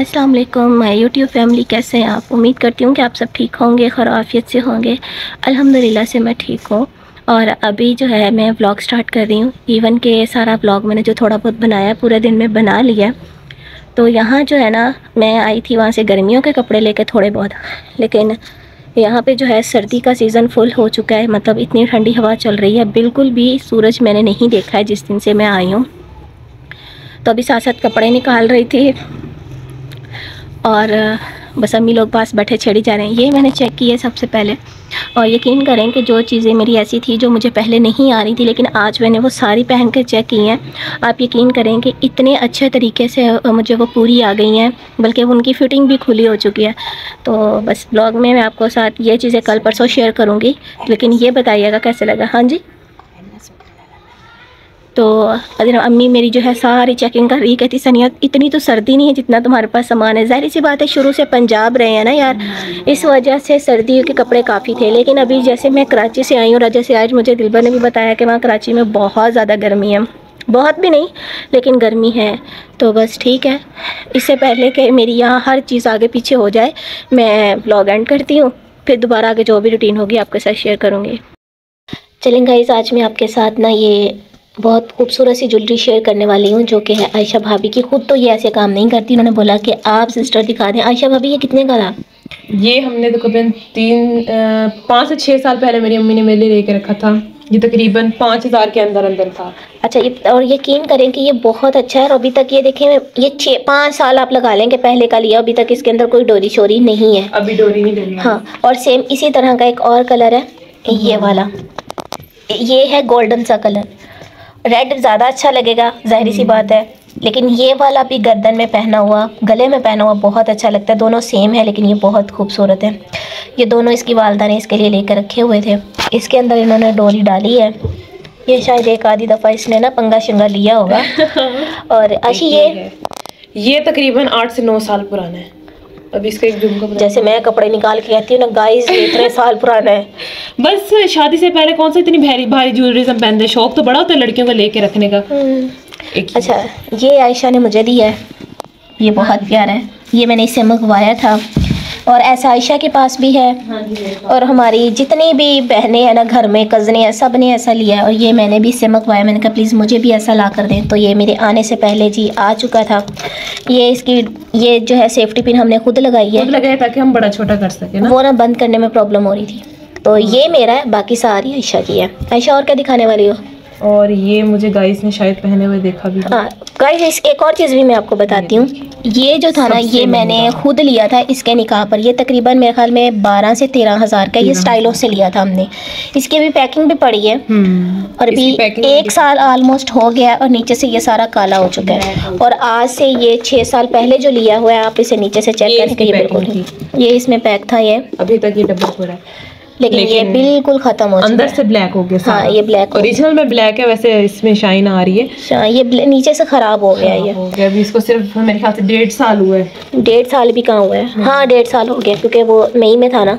अस्सलाम वालेकुम my YouTube family, कैसे हैं आप। उम्मीद करती हूँ कि आप सब ठीक होंगे, खैरियत से होंगे। अल्हम्दुलिल्लाह से मैं ठीक हूँ। और अभी जो है मैं व्लॉग स्टार्ट कर रही हूँ। इवन के सारा व्लॉग मैंने जो थोड़ा बहुत बनाया पूरे दिन में बना लिया। तो यहाँ जो है ना, मैं आई थी वहाँ से गर्मियों के कपड़े लेके थोड़े बहुत, लेकिन यहाँ पे जो है सर्दी का सीज़न फुल हो चुका है। मतलब इतनी ठंडी हवा चल रही है, बिल्कुल भी सूरज मैंने नहीं देखा है जिस दिन से मैं आई हूँ। तो अभी साथ साथ कपड़े निकाल रही थी और बस अम्मी लोग पास बैठे छेड़ी जा रहे हैं। ये मैंने चेक किया सबसे पहले, और यकीन करें कि जो चीज़ें मेरी ऐसी थी जो मुझे पहले नहीं आ रही थी, लेकिन आज मैंने वो सारी पहन कर चेक की हैं। आप यकीन करें कि इतने अच्छे तरीके से मुझे वो पूरी आ गई हैं, बल्कि उनकी फ़िटिंग भी खुली हो चुकी है। तो बस ब्लॉग में मैं आपको साथ ये चीज़ें कल परसों शेयर करूँगी, लेकिन ये बताइएगा कैसे लगा। हाँ जी। तो अम्मी मेरी जो है सारी चेकिंग कर रही, कहती सनिया इतनी तो सर्दी नहीं है जितना तुम्हारे पास सामान है। ज़ाहिर सी बात है, शुरू से पंजाब रहे हैं ना यार, इस वजह से सर्दियों के कपड़े काफ़ी थे। लेकिन अभी जैसे मैं कराची से आई हूँ, जैसे आज मुझे दिलबर ने भी बताया कि वहाँ कराची में बहुत ज़्यादा गर्मी है, बहुत भी नहीं लेकिन गर्मी है। तो बस ठीक है, इससे पहले कि मेरी यहाँ हर चीज़ आगे पीछे हो जाए, मैं व्लॉग एंड करती हूँ, फिर दोबारा आगे जो भी रूटीन होगी आपके साथ शेयर करूँगी। चलें गाइस, आज मैं आपके साथ ना ये बहुत खूबसूरत सी ज्वेलरी शेयर करने वाली हूँ, जो कि है आयशा भाभी की। खुद तो ये ऐसे काम नहीं करती, उन्होंने बोला कि आप सिस्टर दिखा दें। आयशा भाभी, ये कितने का था? ये हमने तकरीबन 5 से 6 साल पहले मेरी अम्मी ने मेरे लिए लेके रखा था। ये तकरीबन 5,000 के अंदर अंदर था। अच्छा, ये और यकीन करें कि ये बहुत अच्छा है। और अभी तक ये देखें, ये 5 साल आप लगा लेंगे पहले का लिया, अभी तक इसके अंदर कोई डोरी शोरी नहीं है। अभी डोरी नहीं डली। हाँ, और सेम इसी तरह का एक और कलर है, ये वाला। ये है गोल्डन सा कलर, रेड ज़्यादा अच्छा लगेगा, जाहिर सी बात है। लेकिन ये वाला भी गर्दन में पहना हुआ, गले में पहना हुआ बहुत अच्छा लगता है। दोनों सेम है, लेकिन ये बहुत खूबसूरत है। ये दोनों इसकी वालदा ने इसके लिए लेकर रखे हुए थे। इसके अंदर इन्होंने डोरी डाली है। ये शायद एक आधी दफ़ा इसने ना पंगा शंगा लिया होगा। और अच्छी ये तकरीबन 8 से 9 साल पुराना है। अभी इसका एक झुमका, जैसे मैं कपड़े निकाल के कहती हूँ ना गाइस, इतने साल पुराना है। बस शादी से पहले कौन सा इतनी भारी भारी ज्वेलरी हम पहनते हैं, शौक तो बड़ा होता है लड़कियों का लेके रखने का। अच्छा, ये आयशा ने मुझे दिया है, ये बहुत प्यारा है। ये मैंने इससे मंगवाया था, और ऐसा आयशा के पास भी है। और हमारी जितनी भी बहनें हैं ना घर में, कज़नें हैं, सब ने ऐसा लिया है। और ये मैंने भी इससे मंगवाया, मैंने कहा प्लीज़ मुझे भी ऐसा ला कर दें। तो ये मेरे आने से पहले जी आ चुका था। ये इसकी ये जो है सेफ्टी पिन हमने खुद लगाई है, ताकि हम बड़ा छोटा कर सके ना। वो ना बंद करने में प्रॉब्लम हो रही थी। तो ये मेरा है, बाकी सारी आयशा की है। आयशा, और क्या दिखाने वाली हो? और ये मुझे गाइस ने शायद पहने हुए देखा भी। हाँ गाइस, एक और चीज़ भी मैं आपको बताती हूँ। ये जो था ना, ये मैंने खुद लिया था इसके निकाह पर। ये तकरीबन मेरे ख्याल में 12 से 13 हज़ार का ये स्टाइलों से लिया था हमने। इसकी भी पैकिंग भी पड़ी है, और अभी 1 साल ऑलमोस्ट हो गया, और नीचे से ये सारा काला हो चुका है। और आज से ये 6 साल पहले जो लिया हुआ है, आप इसे नीचे से चेक करें कि ये बिल्कुल ये इसमें पैक था। ये अभी तक ये डब्बा पूरा है, लेकिन ये बिल्कुल ख़त्म हो चुका है। अंदर से ब्लैक हो गया। हाँ, ये ब्लैक ओरिजिनल में ब्लैक है, वैसे इसमें शाइन आ रही है। ये नीचे से ख़राब हो गया। ये हो गया, अभी इसको सिर्फ मेरे ख्याल से 1.5 साल हुआ है। 1.5 साल भी कहाँ हुआ है। हाँ, 1.5 साल हो गया, क्योंकि वो मई में था ना।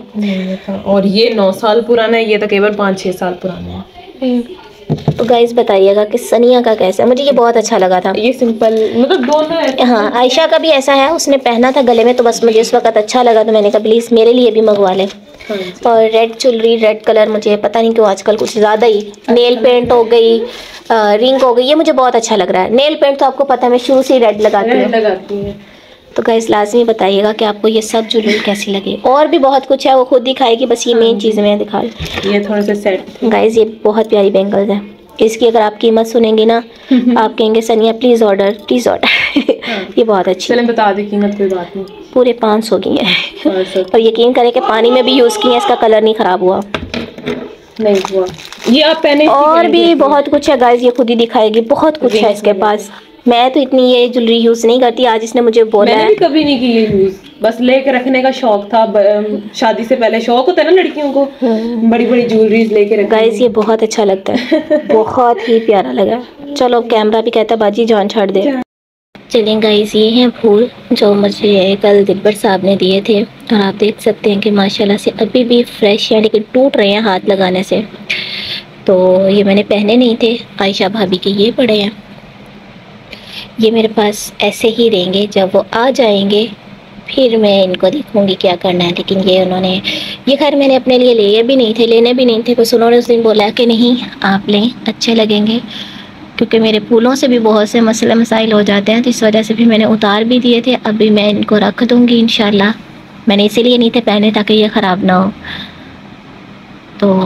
और ये 9 साल पुराना है, ये तकरीबन 5-6 साल पुराना है। तो गाइस बताइएगा कि सनिया का कैसा है। मुझे ये बहुत अच्छा लगा था। ये सिंपल, मतलब दोनों है। हाँ, आयशा का भी ऐसा है, उसने पहना था गले में, तो बस मुझे उस वक्त अच्छा लगा, तो मैंने कहा प्लीज़ मेरे लिए भी मंगवा लें। और रेड ज्वेलरी, रेड कलर मुझे पता नहीं क्यों आजकल कुछ ज़्यादा ही, नेल पेंट हो गई, रिंग हो गई, ये मुझे बहुत अच्छा लग रहा है। नेल पेंट तो आपको पता है मैं शुरू से ही रेड लगाती हूँ। तो गाइस लाजमी बताइएगा कि आपको ये सब ज्वेलरी कैसी लगी। और भी बहुत कुछ है, वो खुद दिखाएगी, बस ये मेन चीज़ मैं दिखा रही। ये थोड़े से सेट गाइस, ये बहुत प्यारी बैंगल्स है। इसकी अगर आप कीमत सुनेंगी ना, आप कहेंगे सनिया प्लीज़ ऑर्डर, प्लीज़ ऑर्डर। ये बहुत अच्छी। चलें बता दें कीमत, कोई बात नहीं। पूरे 500 की है। और यकीन करें कि पानी में भी यूज़ किए, इसका कलर नहीं ख़राब हुआ। नहीं हुआ। ये आप पहने। और भी बहुत कुछ है गाइस, ये खुद ही दिखाएगी, बहुत कुछ है इसके पास। मैं तो इतनी ये ज्वेलरी यूज़ नहीं करती, आज इसने मुझे बोला है। मैंने भी कभी नहीं की ये यूज़, बस लेके रखने का शौक था। शादी से पहले शौक होता है ना लड़कियों को, बड़ी बड़ी ज्वेलरीज लेके रखने। गाइस ये बहुत अच्छा लगता है, बहुत ही प्यारा लगा। चलो, कैमरा भी कहता है बाजी जान छाड़ दे। चलिए गाइस, ये हैं फूल जो मुझे कल दिलबर साहब ने दिए थे, और आप देख सकते हैं कि माशाल्लाह से अभी भी फ्रेश हैं, लेकिन टूट रहे हैं हाथ लगाने से। तो ये मैंने पहने नहीं थे, आयशा भाभी के ये पड़े हैं। ये मेरे पास ऐसे ही रहेंगे, जब वो आ जाएंगे फिर मैं इनको देखूँगी क्या करना है। लेकिन ये उन्होंने, ये खैर मैंने अपने लिए लिए भी नहीं थे, लेने भी नहीं थे, बस उन्होंने उस दिन बोला कि नहीं आप लें, अच्छे लगेंगे, क्योंकि मेरे फूलों से भी बहुत से मसले मसाइल हो जाते हैं, तो इस वजह से भी मैंने उतार भी दिए थे। अभी मैं इनको रख दूँगी इंशाल्लाह। मैंने इसीलिए नहीं थे पहने ताकि ये ख़राब ना हो। तो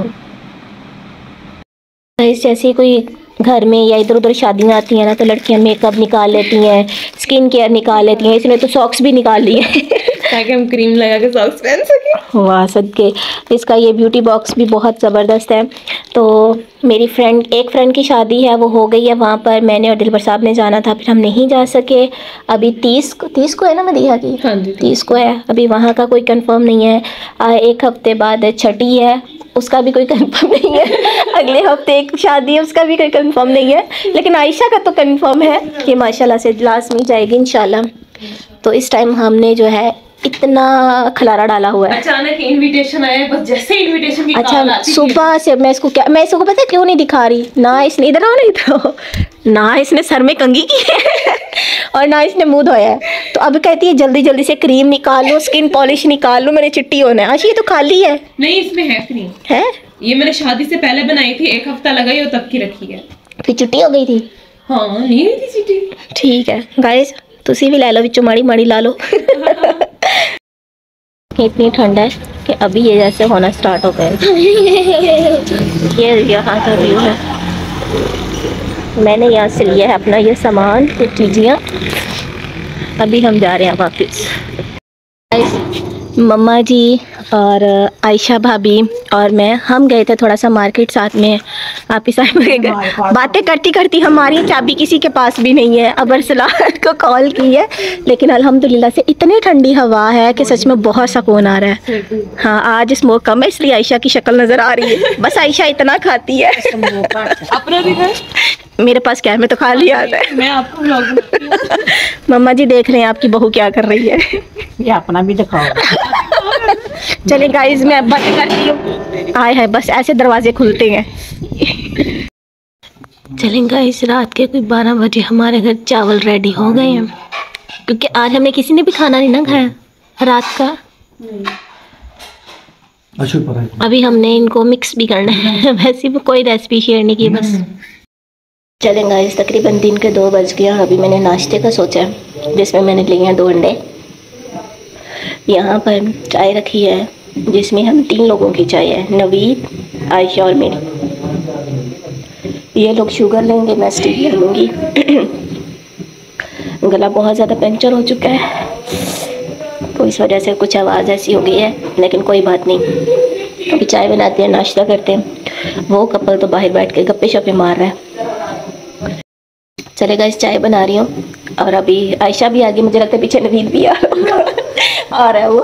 जैसे कोई घर में या इधर उधर शादियाँ आती हैं ना, तो लड़कियां मेकअप निकाल लेती हैं, स्किन केयर निकाल लेती हैं, इसने तो सॉक्स भी निकाल लिए ताकि हम क्रीम लगा के सॉक्स पहन सकें। वाह सदके। इसका ये ब्यूटी बॉक्स भी बहुत ज़बरदस्त है। तो मेरी एक फ्रेंड की शादी है, वो हो गई है, वहाँ पर मैंने और दिलबर साहब ने जाना था, फिर हम नहीं जा सके। अभी 30 को है ना मदीहा की? हाँ जी 30 को है। अभी वहाँ का कोई कंफर्म नहीं है। एक हफ्ते बाद छठी है, उसका भी कोई कंफर्म नहीं है। अगले हफ्ते एक शादी है, उसका भी कोई कंफर्म नहीं है। लेकिन आयशा का तो कंफर्म है कि माशाल्लाह से लास्ट में जाएगी इंशाल्लाह। तो इस टाइम हमने जो है इतना खलारा डाला हुआ है। अचानक इनविटेशन आया, बस जैसे इनविटेशन की अच्छा सुबह से मैं इसको पता है क्यों नहीं दिखा रही ना, इसने इधर आओ नहीं तो ना इसने सर में कंघी की है और ना इसने मुंह धोया है। तो अब कहती है जल्दी जल्दी से क्रीम निकाल लो, स्किन पॉलिश निकाल लो, मैंने चिट्टी होना है। अच्छा ये तो खाली है। नहीं इसमें है क्रीम है, ये मैंने शादी से पहले बनाई थी, एक हफ्ता लगाई और तब की रखी है। फिर चिट्टी हो गई थी? हाँ नहीं हुई थी चिट्टी। ठीक है गाइस, तुसी भी ले लो विचों माड़ी माड़ी ला लो। इतनी ठंड है कि अभी ये जैसे होना स्टार्ट हो गए। ये यहाँ का व्यू है। मैंने यहाँ से लिया है अपना ये सामान, कुछ चीज़ियाँ। अभी हम जा रहे हैं वापस। मम्मा जी और आयशा भाभी और मैं, हम गए थे थोड़ा सा मार्केट साथ में। आप इस बातें करती करती हमारी चाबी किसी के पास भी नहीं है। अबर सलाह को कॉल की है, लेकिन अल्हम्दुलिल्लाह से इतनी ठंडी हवा है कि सच में बहुत सुकून आ रहा है। हाँ आज स्मोक कम है, इसलिए आयशा की शक्ल नज़र आ रही है। बस आयशा इतना खाती है। अपना भी है मेरे पास क्या है, मैं तो खा लिया है। मैं आपको मम्मा जी देख रहे हैं आपकी बहू क्या कर रही है। ये अपना भी दिखाओ। चले गाइस मैं अब बातें करती हूँ। आए है बस ऐसे दरवाजे खुलते हैं। चलें गाइस, रात के कोई 12 बजे हमारे घर चावल रेडी हो गए हैं, क्योंकि आज हमने किसी ने भी खाना नहीं ना खाया रात का। अभी हमने इनको मिक्स भी करना है। वैसे भी कोई रेसिपी शेयर नहीं की बस। चलें गाइस, तकरीबन दिन के 2 बज गया। अभी मैंने नाश्ते का सोचा है, जिसमें मैंने लिए हैं 2 अंडे। यहाँ पर चाय रखी है, जिसमें हम 3 लोगों की चाय है, नवीद, आयशा और मेरी। ये लोग शुगर लेंगे, मैं स्टीविया लूँगी। गला बहुत ज़्यादा पंचर हो चुका है, तो इस वजह से कुछ आवाज़ ऐसी हो गई है, लेकिन कोई बात नहीं। अभी चाय बनाते हैं, नाश्ता करते हैं। वो कपल तो बाहर बैठ के गप्पे शप्पे मार रहा है। चलेगा, इस चाय बना रही हूँ। और अभी आयशा भी आ गई, मुझे लगता है पीछे नवीद भी आ रहा है। वो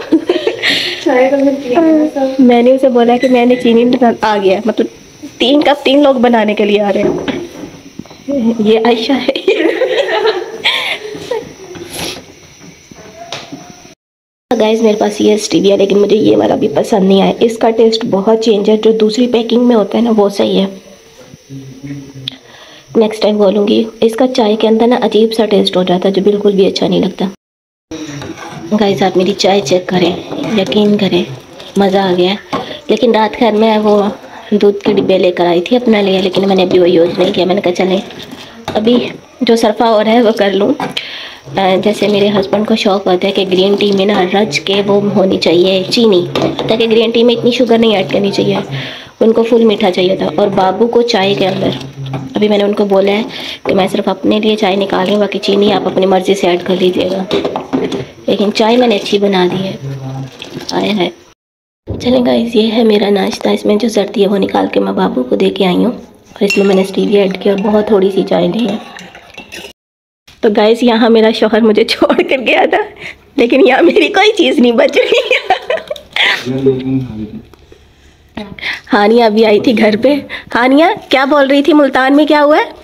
मैंने उसे बोला कि मैंने चीनी आ गया, मतलब 3 कप 3 लोग बनाने के लिए आ रहे हैं। ये आयशा है। गाइस मेरे पास ये स्टीविया, लेकिन मुझे ये वाला भी पसंद नहीं आया। इसका टेस्ट बहुत चेंज है, जो दूसरी पैकिंग में होता है ना वो सही है। नेक्स्ट टाइम बोलूँगी। इसका चाय के अंदर ना अजीब सा टेस्ट हो जाता है, जो बिल्कुल भी अच्छा नहीं लगता। गाइस आप मेरी चाय चेक करें, यकीन करें मज़ा आ गया। लेकिन रात खैर मैं वो दूध के डिब्बे लेकर आई थी अपने लिए, लेकिन मैंने अभी वो यूज़ नहीं किया। मैंने कहा चलें अभी जो सरफा हो रहा है वो कर लूँ। जैसे मेरे हस्बैंड को शौक़ होता है कि ग्रीन टी में ना रच के वो होनी चाहिए चीनी, ताकि ग्रीन टी में इतनी शुगर नहीं ऐड करनी चाहिए, उनको फुल मीठा चाहिए था। और बाबू को चाय के अंदर, अभी मैंने उनको बोला है कि मैं सिर्फ अपने लिए चाय निकाल रही हूँ, बाकी चीनी आप अपनी मर्ज़ी से ऐड कर लीजिएगा। लेकिन चाय मैंने अच्छी बना दी है। आया है। चलें गाइस, ये है मेरा नाश्ता। इसमें जो सर्दी है वो निकाल के मैं बाबू को दे के आई हूँ, और इसमें मैंने स्टीविया ऐड किया और बहुत थोड़ी सी चाय ली है। तो गाइस यहाँ मेरा शौहर मुझे छोड़ कर गया था, लेकिन यहाँ मेरी कोई चीज़ नहीं बच रही। हानिया अभी आई थी घर पे। हानिया क्या बोल रही थी, मुल्तान में क्या हुआ है?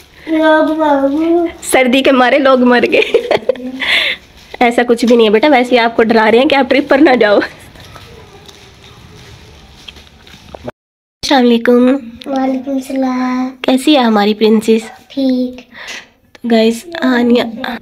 सर्दी के मारे लोग मर गए। ऐसा कुछ भी नहीं है बेटा, वैसे आपको डरा रहे हैं कि आप ट्रिप पर ना जाओ। अस्सलाम वालेकुम। वालेकुम सलाम। कैसी है हमारी प्रिंसेस? ठीक। तो गाइस हानिया,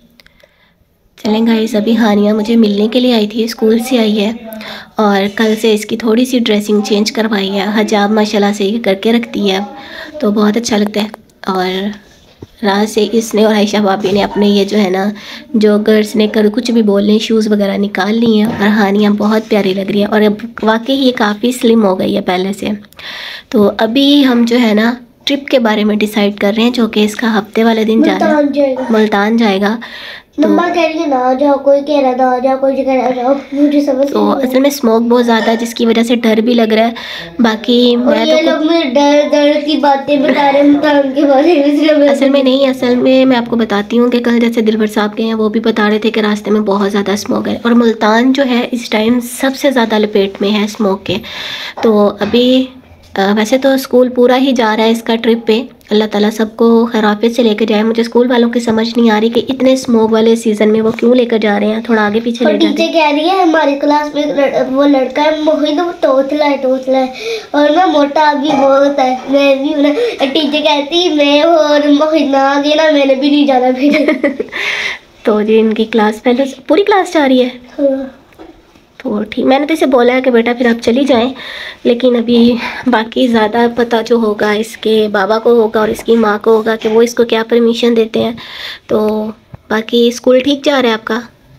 चलें गाइस, अभी हानिया मुझे मिलने के लिए आई थी, स्कूल से आई है और कल से इसकी थोड़ी सी ड्रेसिंग चेंज करवाई है। हिजाब माशाल्लाह से ये करके रखती है, तो बहुत अच्छा लगता है। और रात से इसने और आयशा भाभी ने अपने ये जो है ना, जो गर्ल्स ने कर कुछ भी बोल लें, शूज़ वगैरह निकाल ली हैं और हानिया बहुत प्यारी लग रही है और अब वाकई ये काफ़ी स्लिम हो गई है पहले से। तो अभी हम जो है ना ट्रिप के बारे में डिसाइड कर रहे हैं, जो कि इसका हफ्ते वाले दिन जाना, मुल्तान जाएगा। मम्मा कह रही है ना जाओ, कोई कह रहा था जाओ, कोई कह रहा जाओ, मुझे समझ तो असल में स्मोक बहुत ज़्यादा है जिसकी वजह से डर भी लग रहा है। बाकी मैं ये लोग मुझे डर की बातें बता रहे हैं उनके बारे में। असल में नहीं, असल में मैं आपको बताती हूँ कि कल जैसे दिलबर साहब गए हैं, वो भी बता रहे थे कि रास्ते में बहुत ज़्यादा स्मोक है और मुल्तान जो है इस टाइम सबसे ज़्यादा लपेट में है स्मोक के। तो अभी वैसे तो स्कूल पूरा ही जा रहा है इसका ट्रिप पे, अल्लाह ताला सबको खैराफियत से लेकर जाए। मुझे स्कूल वालों की समझ नहीं आ रही कि इतने स्मोक वाले सीज़न में वो क्यों लेकर जा रहे हैं, थोड़ा आगे पीछे ले जाते हैं। टीचर कह रही है हमारी क्लास में वो लड़का है मोहित, वो तोतला है और ना मोटा भी बहुत है, मैं भी ना। टीचर कहती मैं और मोहित ना आ गए ना, मैंने भी नहीं जाना फिर। तो जी इनकी क्लास पहले पूरी क्लास जा रही है। हाँ। तो ठीक, मैंने तो इसे बोला है कि बेटा फिर आप चली जाएं, लेकिन अभी बाकी ज़्यादा पता जो होगा इसके बाबा को होगा और इसकी माँ को होगा कि वो इसको क्या परमिशन देते हैं। तो बाकी स्कूल ठीक जा रहा है आपका?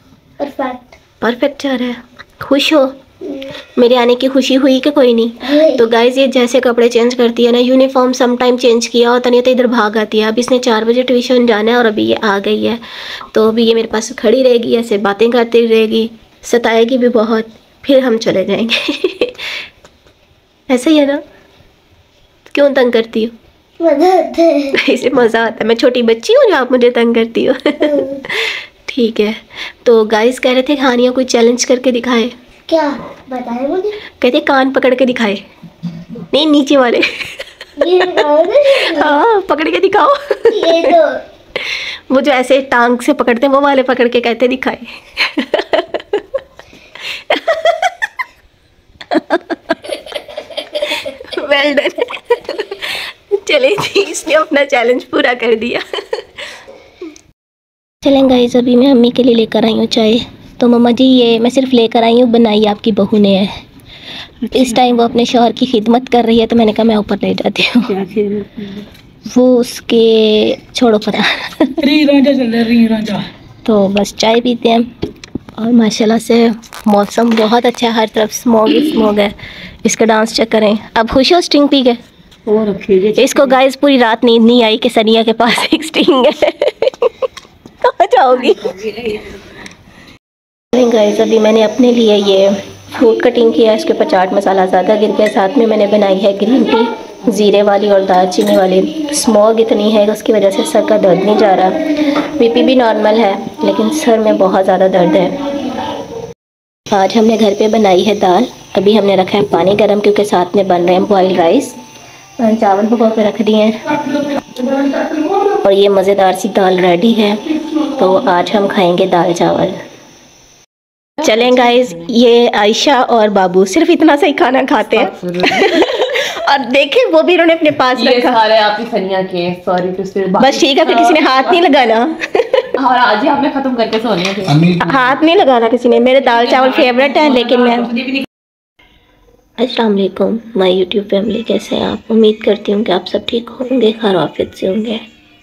परफेक्ट जा रहा है। खुश हो? मेरे आने की खुशी हुई कि कोई नहीं? तो गाइज ये जैसे कपड़े चेंज करती है ना, यूनिफॉर्म सम टाइम चेंज किया होता नहीं तो इधर भाग आती है। अब इसने 4 बजे ट्यूशन जाना है और अभी ये आ गई है, तो अभी ये मेरे पास खड़ी रहेगी, ऐसे बातें करती रहेगी, सताएगी भी बहुत, फिर हम चले जाएंगे। ऐसे ही है ना? क्यों तंग करती हो? मजा आता है। इसे मज़ा आता है। मैं छोटी बच्ची हूँ जो आप मुझे तंग करती हो? ठीक है। तो गाइस कह रहे थे हानिया कोई चैलेंज करके दिखाए। क्या बताए मुझे? कहते कान पकड़ के दिखाए। नहीं, नीचे वाले। ये दिखाओ ना। हाँ, पकड़ के दिखाओ। ये तो वो जो ऐसे टांग से पकड़ते हैं वो वाले पकड़ के कहते दिखाए। Well done. चले जी, इसने अपना चैलेंज पूरा कर दिया। चलें गाइस, अभी मैं अम्मी के लिए लेकर आई हूँ चाय। तो मम्मा जी ये मैं सिर्फ लेकर आई हूँ, बनाई आपकी बहू ने है। इस टाइम वो अपने शौहर की खिदमत कर रही है, तो मैंने कहा मैं ऊपर ले जाती हूँ। वो उसके छोड़ो पता। तो बस चाय पीते हैं और माशाल्लाह से मौसम बहुत अच्छा है, हर तरफ स्मॉग ही स्मॉग है। इसका डांस चेक करें। अब खुश हो स्टिंग पी के? इसको गाइस पूरी रात नींद नहीं आई कि सनिया के पास एक स्टिंग है। कहाँ जाओगी? गाइस अभी मैंने अपने लिए ये फ्रूट कटिंग किया, इसके ऊपर चाट मसाला ज़्यादा गिर गया। साथ में मैंने बनाई है ग्रीन टी, ज़ीरे वाली और दालचीनी वाली। स्मॉग इतनी है उसकी वजह से सर का दर्द नहीं जा रहा। बीपी भी नॉर्मल है लेकिन सर में बहुत ज़्यादा दर्द है। आज हमने घर पे बनाई है दाल। अभी हमने रखा है पानी गर्म क्योंकि साथ में बन रहे हैं बॉइल्ड राइस। चावल भिगो के रख दिए हैं और ये मज़ेदार सी दाल रेडी है। तो आज हम खाएंगे दाल चावल। चलें गाइस, ये आयशा और बाबू सिर्फ इतना सा ही खाना खाते हैं। और देखें वो भी इन्होंने अपने पास रखा। सारे आपकी सनिया के, सॉरी तो फिर बस ठीक है, फिर किसी ने हाथ नहीं लगाना। और आज ही हमने खत्म करके सोने थे। हाथ नहीं लगाना किसी ने। मेरे दाल चावल फेवरेट है लेकिन मैं। अस्सलाम वालेकुम माय यूट्यूब फैमिली, कैसे हैं आप? उम्मीद करती हूँ कि आप सब ठीक होंगे, खैरियत से होंगे।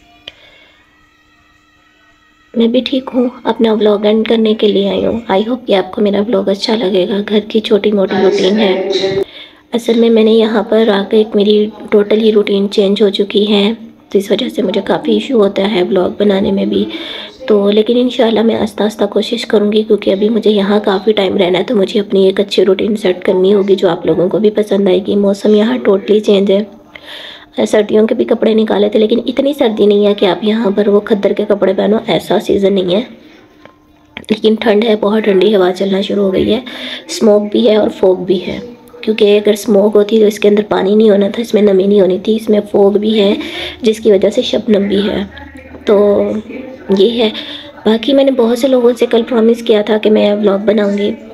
मैं भी ठीक हूँ। अपना व्लॉग एंड करने के लिए आई हूँ। आई होप कि आपको मेरा व्लॉग अच्छा लगेगा। घर की छोटी मोटी रूटीन है। असल में मैंने यहाँ पर आकर एक मेरी टोटल ही रूटीन चेंज हो चुकी है, तो इस वजह से मुझे काफ़ी इशू होता है व्लॉग बनाने में भी। तो लेकिन इंशाल्लाह मैं आस्ता आस्ता कोशिश करूँगी क्योंकि अभी मुझे यहाँ काफ़ी टाइम रहना है, तो मुझे अपनी एक अच्छी रूटीन सेट करनी होगी जो आप लोगों को भी पसंद आएगी। मौसम यहाँ टोटली चेंज है। सर्दियों के भी कपड़े निकाले थे लेकिन इतनी सर्दी नहीं है कि आप यहाँ पर वो खद्दर के कपड़े पहनो, ऐसा सीज़न नहीं है। लेकिन ठंड है, बहुत ठंडी हवा चलना शुरू हो गई है। स्मोक भी है और फोग भी है, क्योंकि अगर स्मोक होती तो इसके अंदर पानी नहीं होना था, इसमें नमी नहीं होनी थी। इसमें फोग भी है जिसकी वजह से शबनम भी है। तो ये है। बाकी मैंने बहुत से लोगों से कल प्रॉमिस किया था कि मैं व्लॉग बनाऊंगी,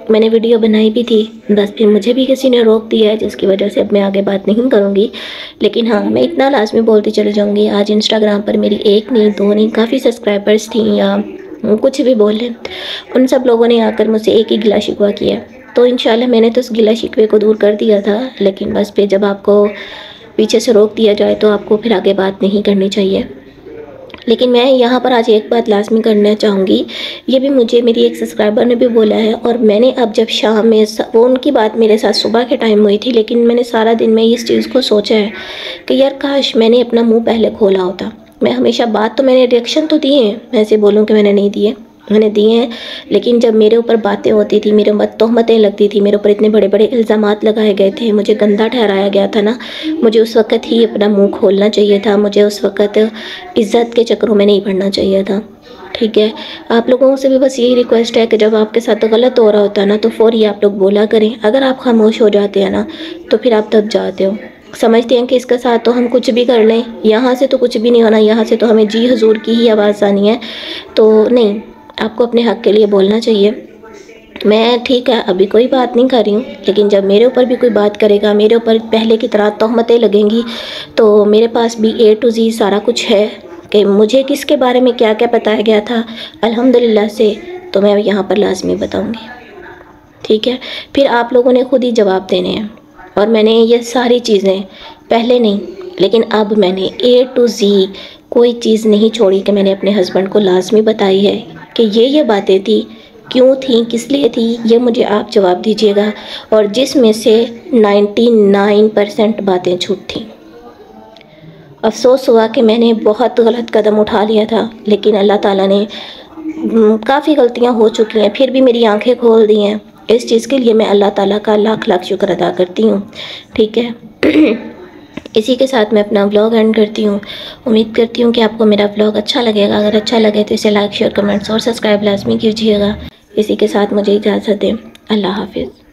मैंने वीडियो बनाई भी थी, बस फिर मुझे भी किसी ने रोक दिया है, जिसकी वजह से अब मैं आगे बात नहीं करूँगी। लेकिन हाँ, मैं इतना लाजमी बोलती चली जाऊँगी, आज इंस्टाग्राम पर मेरी 1 नहीं 2 नहीं काफ़ी सब्सक्राइबर्स थी, या कुछ भी बोल लें, उन सब लोगों ने आकर मुझसे एक ही गिला शिकवा किया। तो इंशाल्लाह मैंने तो उस गिला शिकवे को दूर कर दिया था, लेकिन बस फिर जब आपको पीछे से रोक दिया जाए तो आपको फिर आगे बात नहीं करनी चाहिए। लेकिन मैं यहाँ पर आज एक बात लाजमी करना चाहूँगी, ये भी मुझे मेरी एक सब्सक्राइबर ने भी बोला है, और मैंने अब जब शाम में वो उनकी बात मेरे साथ सुबह के टाइम हुई थी, लेकिन मैंने सारा दिन में इस चीज़ को सोचा है कि यार काश मैंने अपना मुँह पहले खोला होता। मैं हमेशा बात तो मैंने रिएक्शन तो दिए हैं, मैं ऐसे बोलूँ कि मैंने नहीं दिए, मैंने दिए हैं, लेकिन जब मेरे ऊपर बातें होती थी, मेरे ऊपर तोहमतें लगती थी, मेरे ऊपर इतने बड़े बड़े इल्ज़ामात लगाए गए थे, मुझे गंदा ठहराया गया था ना, मुझे उस वक़्त ही अपना मुंह खोलना चाहिए था, मुझे उस वक़्त इज़्ज़त के चक्करों में नहीं पड़ना चाहिए था। ठीक है, आप लोगों से भी बस यही रिक्वेस्ट है कि जब आपके साथ गलत हो रहा होता है ना, तो फ़ौरी आप लोग बोला करें। अगर आप खामोश हो जाते हैं ना, तो फिर आप दब जाते हो, समझते हैं कि इसके साथ तो हम कुछ भी कर लें, यहाँ से तो कुछ भी नहीं होना, यहाँ से तो हमें जी हुजूर की ही आवाज़ आनी है। तो नहीं, आपको अपने हक़ के लिए बोलना चाहिए। मैं ठीक है अभी कोई बात नहीं कर रही हूँ, लेकिन जब मेरे ऊपर भी कोई बात करेगा, मेरे ऊपर पहले की तरह तोहमतें लगेंगी, तो मेरे पास भी A to Z सारा कुछ है कि मुझे किसके बारे में क्या क्या बताया गया था अल्हम्दुलिल्लाह से, तो मैं यहाँ पर लाजमी बताऊँगी। ठीक है, फिर आप लोगों ने खुद ही जवाब देने हैं। और मैंने ये सारी चीज़ें पहले नहीं, लेकिन अब मैंने A to Z कोई चीज़ नहीं छोड़ी कि मैंने अपने हस्बैंड को लाजमी बताई है कि ये बातें थी, क्यों थी, किस लिए थी, ये मुझे आप जवाब दीजिएगा। और जिसमें से 99% बातें झूठ थी। अफसोस हुआ कि मैंने बहुत गलत कदम उठा लिया था, लेकिन अल्लाह ताला ने काफ़ी गलतियां हो चुकी हैं, फिर भी मेरी आंखें खोल दी हैं। इस चीज़ के लिए मैं अल्लाह ताला का लाख लाख शुक्र अदा करती हूँ। ठीक है इसी के साथ मैं अपना व्लॉग एंड करती हूँ। उम्मीद करती हूँ कि आपको मेरा व्लॉग अच्छा लगेगा। अगर अच्छा लगे तो इसे लाइक शेयर कमेंट्स और सब्सक्राइब लाजमी कीजिएगा। इसी के साथ मुझे इजाज़त दें। अल्लाह हाफिज़।